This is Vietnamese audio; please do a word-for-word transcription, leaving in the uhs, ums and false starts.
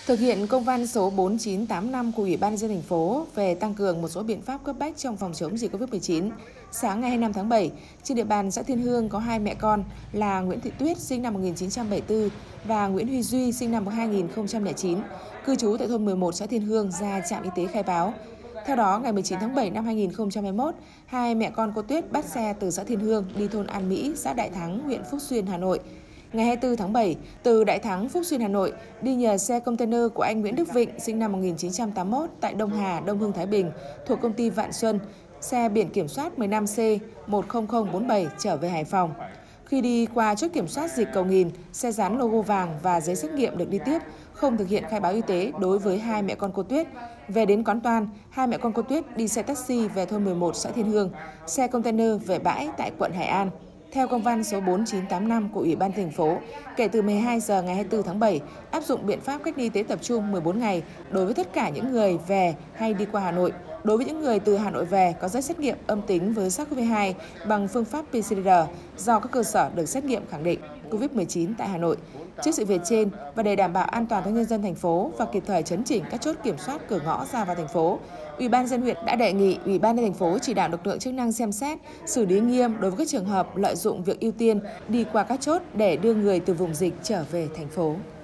Thực hiện công văn số bốn chín tám năm của Ủy ban nhân dân thành phố về tăng cường một số biện pháp cấp bách trong phòng chống dịch Covid mười chín, sáng ngày hai mươi lăm tháng bảy, trên địa bàn xã Thiên Hương có hai mẹ con là Nguyễn Thị Tuyết sinh năm một nghìn chín trăm bảy mươi tư và Nguyễn Huy Duy sinh năm hai nghìn không trăm lẻ chín, cư trú tại thôn mười một xã Thiên Hương ra trạm y tế khai báo. Theo đó, ngày mười chín tháng bảy năm hai nghìn không trăm hai mươi mốt, hai mẹ con cô Tuyết bắt xe từ xã Thiên Hương đi thôn An Mỹ, xã Đại Thắng, huyện Phúc Xuyên, Hà Nội. Ngày hai mươi tư tháng bảy, từ Đại Thắng, Phúc Xuyên, Hà Nội, đi nhờ xe container của anh Nguyễn Đức Vịnh, sinh năm một nghìn chín trăm tám mươi mốt, tại Đông Hà, Đông Hưng, Thái Bình, thuộc công ty Vạn Xuân, xe biển kiểm soát mười lăm C một không không bốn bảy trở về Hải Phòng. Khi đi qua chốt kiểm soát dịch Cầu Nghìn, xe dán logo vàng và giấy xét nghiệm được đi tiếp, không thực hiện khai báo y tế đối với hai mẹ con cô Tuyết. Về đến Quán Toan, hai mẹ con cô Tuyết đi xe taxi về thôn mười một xã Thiên Hương, xe container về bãi tại quận Hải An. Theo công văn số bốn chín tám năm của Ủy ban thành phố, kể từ mười hai giờ ngày hai mươi tư tháng bảy, áp dụng biện pháp cách ly y tế tập trung mười bốn ngày đối với tất cả những người về hay đi qua Hà Nội. Đối với những người từ Hà Nội về có giấy xét nghiệm âm tính với SARS-xê o vê hai bằng phương pháp pê xê rờ do các cơ sở được xét nghiệm khẳng định Covid mười chín tại Hà Nội. Trước sự việc trên và để đảm bảo an toàn cho nhân dân thành phố và kịp thời chấn chỉnh các chốt kiểm soát cửa ngõ ra vào thành phố, Ủy ban nhân dân huyện đã đề nghị Ủy ban nhân dân thành phố chỉ đạo lực lượng chức năng xem xét, xử lý nghiêm đối với các trường hợp lợi dụng việc ưu tiên đi qua các chốt để đưa người từ vùng dịch trở về thành phố.